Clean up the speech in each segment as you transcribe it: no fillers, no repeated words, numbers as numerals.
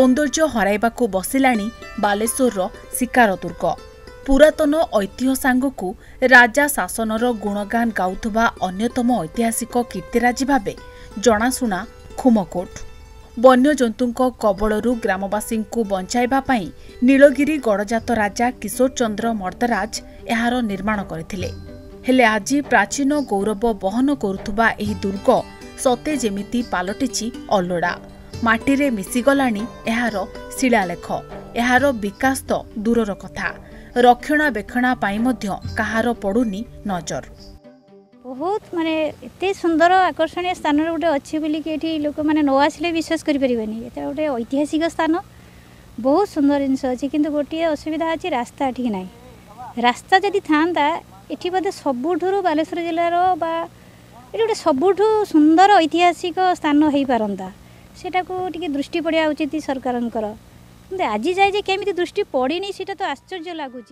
सौंदर्य हराइबाकू बसिलाणी बालेश्वर शिकार दुर्ग। पुरातन ऐतिह्य सांगकू राजा शासनर गुणगान गाउथुबा अन्यतम ऐतिहासिक कीर्तिराजी भावे जनाशुना खुमकोट। वन्यजंतुଙ୍କ कबलरू ग्रामवासी बंचाइबा पई नीलगिरी गड़जात राजा किशोर चंद्र मर्दराज एहार निर्माण करथिले। हेले आज प्राचीन गौरव बहन करुथुबा एही दुर्ग सते जेमिति पालटिछि अल्लोड़ा। माटीरे मिसिगलाणी एहार शिलालेख। एहार विकास तो दूरर कथा, रक्षणाबेक्षणा पाई मध्य कहार पड़ुनी नजर। बहुत माने एते सुंदर आकर्षणीय स्थान गोटे अच्छी बोली कि लोक मैंने न आसिले विश्वास करें। ये गोटे ऐतिहासिक स्थान, बहुत सुंदर जिनस अच्छी, किंतु गोटे असुविधा अच्छी रास्ता ठीक ना। रास्ता जदि था ये बोधे सबुठू बालेश्वर जिलार गोटे सबुठू सुंदर ऐतिहासिक स्थान हो पारंता। सेटा को टिके दृष्टि पड़ा उचित सरकार। आज जाए केमी दृष्टि पड़नी सेटा तो आश्चर्य लगुच।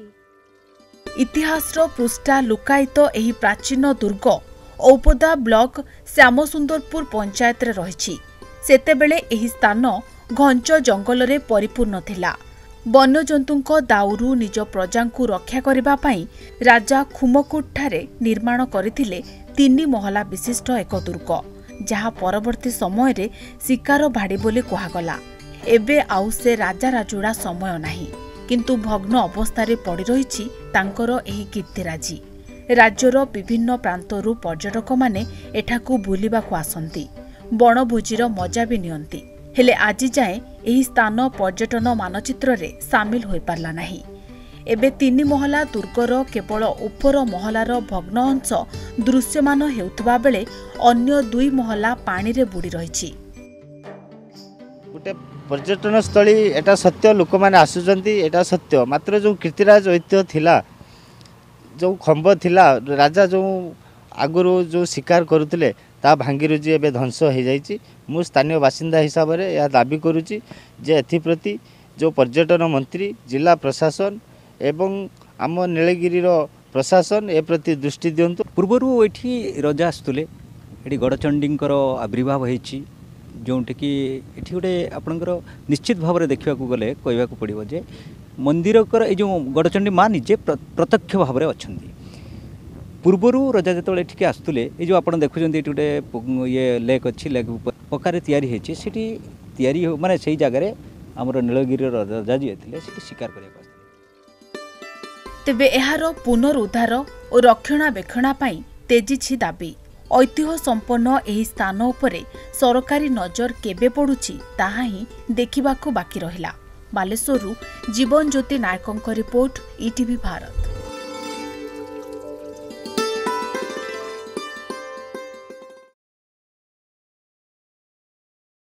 इतिहासर पृष्ठा लुकायित एही प्राचीन दुर्ग औपदा ब्लॉक श्यामसुंदरपुर पंचायत रही। सेतेबेले एही स्थान घंच जंगल रे परिपूर्ण थिला। वन्यजंतुଙ୍କ दाउरू निज प्रजांकु रक्षा करिबा पई राजा खुमकोट ठारे निर्माण करथिले 3 महला विशिष्ट एक दुर्ग, जहा परवर्ती समय रे शिकार भाड़ी बोली कहागला। एबे आउ से राजा राजुड़ा समय नाही, किंतु भग्न अवस्था पड़ी रही तांकर एही कीर्तिराजी। राज्यर विभिन्न प्रांतरू पर्यटक माने एठाकू बुलिबाकू आसंती, बनभोजीर मजा भी नियंती। हेले आज जाए एही स्थान पर्यटन मानचित्र रे सामिल होई पारला नाही। एबे 3 महला दुर्गर केवल उपर महलार भग्न अंश दृश्यमान हेउथबा बेले अन्य 2 महला पानी रे बुड़ी रहिछि। गोटे पर्यटन स्थली एटा सत्य, लोक मैंने आसुचंती, एटा सत्य। मात्र जो कीर्तिराज ऐतिह्य थिला, जो खंब थिला, राजा जो आगुरु जो शिकार करुले ता भांगी रुची एबे ध्वंस हो जाइछि। मु स्थानीय बासिंदा हिसाब रे या दाबी करुची जे एथिप्रति जो पर्यटन मंत्री, जिला प्रशासन एवं आम नीलगिरीर प्रशासन ए प्रति दृष्टि दियंतु। पूर्वरु एठी राजा आस्तुले, एठी गड़चंडींकर आविर्भाव होईछि, जोंटे कि एठी गोटे आपणकर निश्चित भाव में देखा गले कहवाक पड़ो जे मंदिर ये जो गड़चंडी माँ निजे प्रत्यक्ष भाव में अच्छा। पूर्वर राजा जो ये आसुले ये जो आप देखुं ये गोटे ये लेक अच्छी, लेक पकार या माने से जगह आमर नीलगिरी राजा जी थे शिकार करने। तेबे एहार पुनरुद्धार और रक्षणाबेक्षणा पाई तेजिछि दाबी। ऐतिह्य संपन्न एही स्थान उपरे सरकारी नजर केबे पड़ुछि ताहा ही देखिबाकू बाकी रहिला। बालेश्वरु जीवन ज्योति नायकंक रिपोर्ट, ईटीवी भारत।